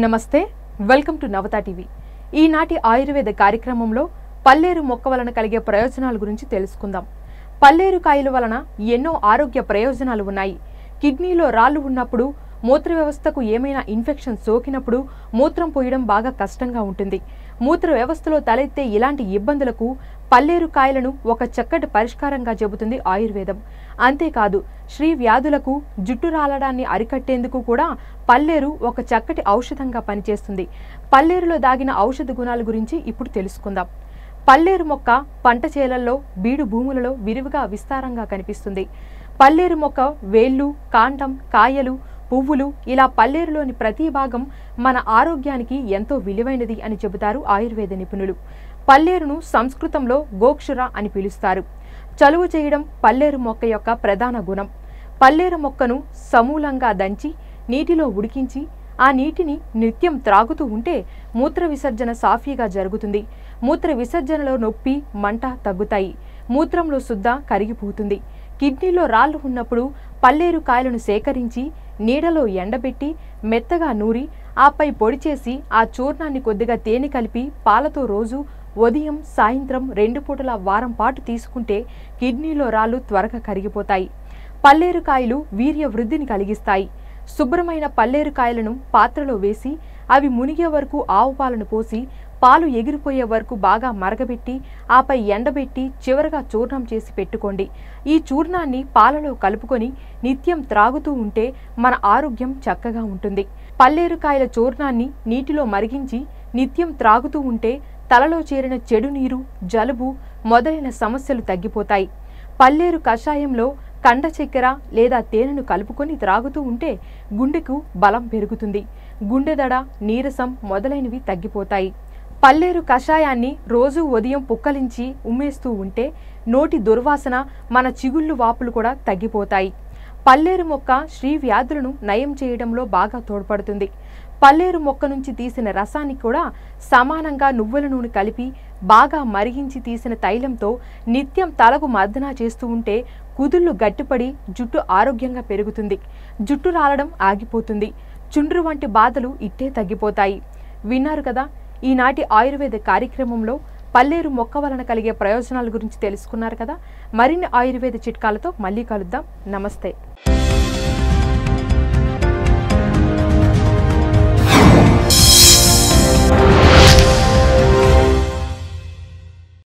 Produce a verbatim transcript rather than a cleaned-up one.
నమస్తే, welcome to Navata TV. ఈనాటి ఆయుర్వేద కార్యక్రమంలో పల్లేరు మొక్క వలన కలిగే ప్రయోజనాల గురించి తెలుసుకుందాం. పల్లేరు కాయల వలన ఎన్నో ఆరోగ్య ప్రయోజనాలు ఉన్నాయి. కిడ్నీలో రాళ్లు ఉన్నప్పుడు, మూత్ర వ్యవస్థకు ఏమైనా ఇన్ఫెక్షన్ సోకినప్పుడు మూత్రం పోయడం బాగా కష్టంగా ఉంటుంది. మూత్ర వ్యవస్థలో తలెత్తే ఇలాంటి ఇబ్బందులకు పల్లేరు కాయలను ఒక చక్కటి పరిష్కారంగా చెబుతుంది ఆయుర్వేదం. అంతేకాదు, శ్రీ వ్యాధులకు, జుట్టు రాలడాన్ని అరికట్టేందుకు కూడా పల్లేరు ఒక చక్కటి ఔషధంగా పనిచేస్తుంది. పల్లేరులో దాగిన ఔషధ గుణాల గురించి ఇప్పుడు తెలుసుకుందాం. పల్లేరు మొక్క పంట చేలల్లో, బీడు భూములలో విరివిగా విస్తారంగా కనిపిస్తుంది. పల్లేరు మొక్క వేళ్ళు, కాండం, కాయలు, పువ్వులు ఇలా పల్లేరులోని ప్రతి భాగం మన ఆరోగ్యానికి ఎంతో విలువైనది అని చెబుతారు ఆయుర్వేద నిపుణులు. పల్లేరును సంస్కృతంలో గోక్షుర అని పిలుస్తారు. చలువ చేయడం పల్లేరు మొక్క యొక్క ప్రధాన గుణం. పల్లేరు మొక్కను సమూలంగా దంచి నీటిలో ఉడికించి ఆ నీటిని నిత్యం త్రాగుతూ ఉంటే మూత్ర విసర్జన సాఫీగా జరుగుతుంది. మూత్ర విసర్జనలో నొప్పి, మంట తగ్గుతాయి. మూత్రంలో శుద్ధ కరిగిపోతుంది. కిడ్నీలో రాళ్లు ఉన్నప్పుడు పల్లేరు కాయలను సేకరించి నీడలో ఎండబెట్టి మెత్తగా నూరి ఆపై పొడి చేసి ఆ చూర్ణాన్ని కొద్దిగా తేనె కలిపి పాలతో రోజు ఉదయం, సాయంత్రం రెండు పూటల వారం పాటు తీసుకుంటే కిడ్నీలో రాళ్లు త్వరగా కరిగిపోతాయి. పల్లేరు కాయలు వీర్య వృద్ధిని కలిగిస్తాయి. శుభ్రమైన పల్లేరు కాయలను పాత్రలో వేసి అవి మునిగే వరకు ఆవు పాలను పోసి పాలు ఎగిరిపోయే వరకు బాగా మరగబెట్టి ఆపై ఎండబెట్టి చివరగా చూర్ణం చేసి పెట్టుకోండి. ఈ చూర్ణాన్ని పాలలో కలుపుకొని నిత్యం త్రాగుతూ ఉంటే మన ఆరోగ్యం చక్కగా ఉంటుంది. పల్లేరు కాయల చూర్ణాన్ని నీటిలో మరిగించి నిత్యం త్రాగుతూ ఉంటే తలలో చేరిన చెడు నీరు, జలుబు మొదలైన సమస్యలు తగ్గిపోతాయి. పల్లేరు కషాయంలో కండ చక్కెర లేదా తేనెను కలుపుకొని త్రాగుతూ ఉంటే గుండెకు బలం పెరుగుతుంది. గుండెదడ, నీరసం మొదలైనవి తగ్గిపోతాయి. పల్లేరు కషాయాన్ని రోజు ఉదయం పుక్కలించి ఉమ్మేస్తూ ఉంటే నోటి దుర్వాసన, మన చిగుళ్ళు వాపులు కూడా తగ్గిపోతాయి. పల్లేరు మొక్క శ్రీ వ్యాధులను నయం చేయడంలో బాగా తోడ్పడుతుంది. పల్లేరు మొక్క నుంచి తీసిన రసాన్ని కూడా సమానంగా నువ్వుల నూనె కలిపి బాగా మరిగించి తీసిన తైలంతో నిత్యం తలకు మర్దన చేస్తూ ఉంటే కుదుళ్ళు గట్టిపడి జుట్టు ఆరోగ్యంగా పెరుగుతుంది. జుట్టు రాలడం ఆగిపోతుంది. చుండ్రు వంటి బాధలు ఇట్టే తగ్గిపోతాయి. విన్నారు కదా, ఈనాటి ఆయుర్వేద కార్యక్రమంలో పల్లేరు మొక్క వలన కలిగే ప్రయోజనాల గురించి తెలుసుకున్నారు కదా. మరిన్ని ఆయుర్వేద చిట్కాలతో మళ్ళీ కలుద్దాం. నమస్తే.